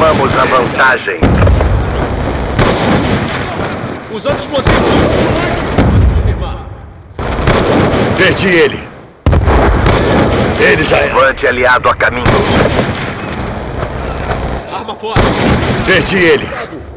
Tomamos a vantagem. Usando explosivos. Perdi ele. Ele já era. Levante aliado a caminho. Arma fora. Perdi ele.